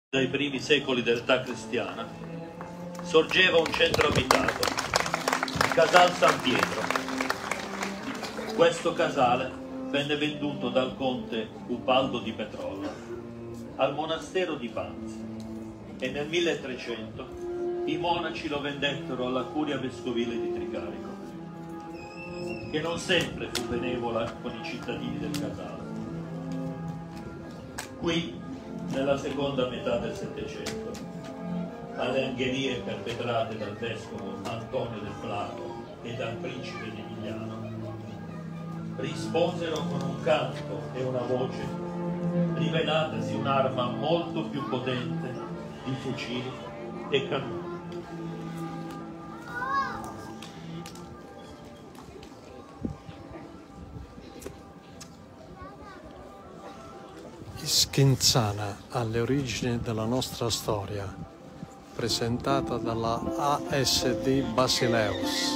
Dai primi secoli dell'età cristiana, sorgeva un centro abitato, Casal San Pietro. Questo casale venne venduto dal conte Ubaldo di Petrolla al monastero di Panzi e nel 1300 i monaci lo vendettero alla curia vescovile di Tricarico, che non sempre fu benevola con i cittadini del casale. Qui, nella seconda metà del Settecento, alle angherie perpetrate dal vescovo Antonio del Plato e dal principe di Emiliano, risposero con un canto e una voce, rivelatasi un'arma molto più potente di fucili e cannoni. Iskinzana, alle origini della nostra storia, presentata dalla ASD Basileus.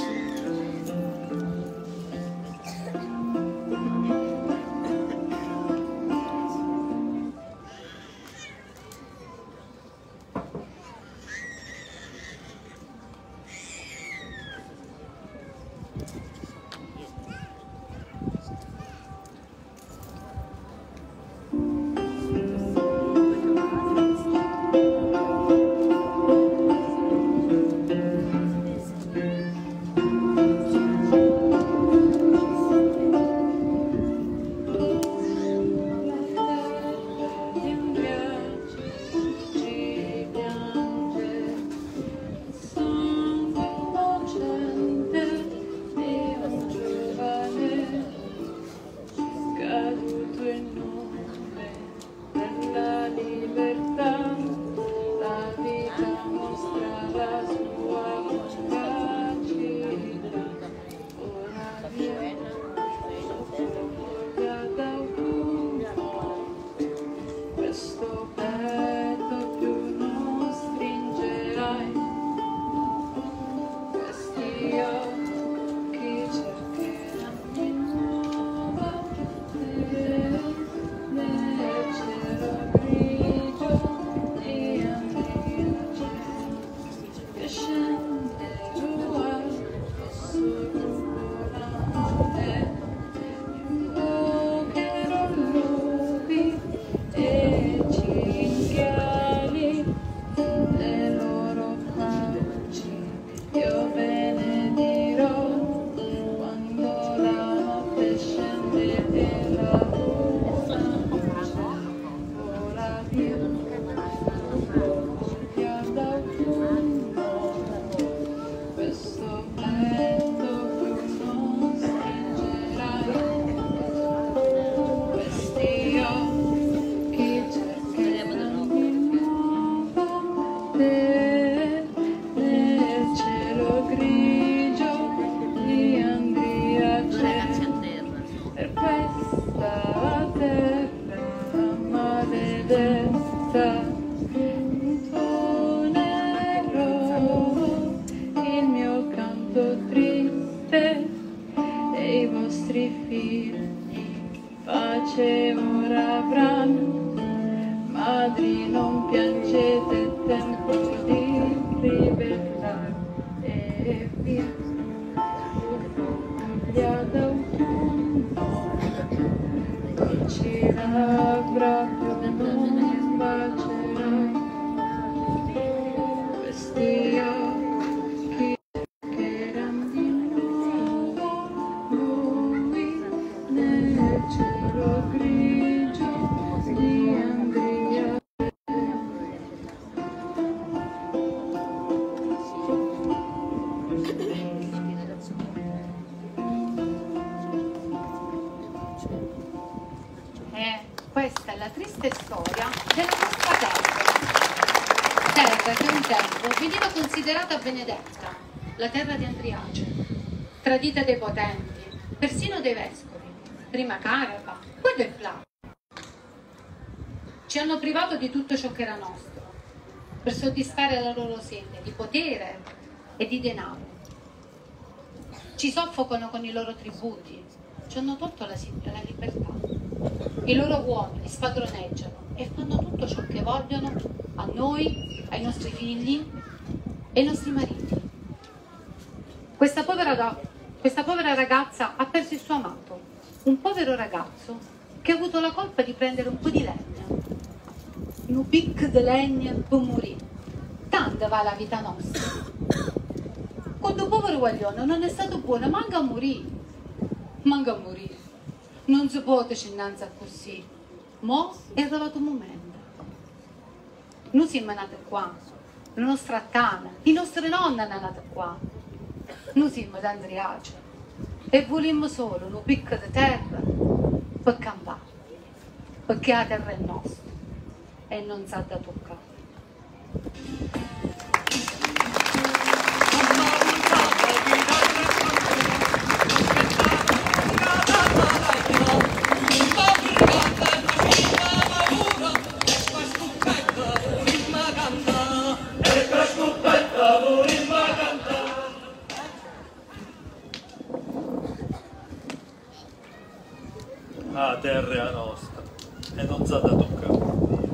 Questa è la triste storia della nostra casa, terra che un tempo veniva considerata benedetta, la terra di Andriace, tradita dai potenti, persino dai vescovi, prima Carapa, poi del Plato. Ci hanno privato di tutto ciò che era nostro, per soddisfare la loro sete di potere e di denaro. Ci soffocano con i loro tributi, ci hanno tolto la libertà. I loro uomini spadroneggiano, e fanno tutto ciò che vogliono a noi, ai nostri figli e ai nostri mariti. Questa povera ragazza ha perso il suo amato, un povero ragazzo che ha avuto la colpa di prendere un po' di legna. Un pic di legna per morire. Tanta va la vita nostra. Quando povero guaglione non è stato buono, manca a morire. Manca a morire. Non si può innanzi a così. Mo è arrivato un momento. Noi siamo nati qua, la nostra tana, i nostri nonni sono nati qua. Noi siamo da Andriace e vogliamo solo un picco di terra per campare, perché la terra è nostra e non sa da toccare. La terra è nostra e non sa da toccare.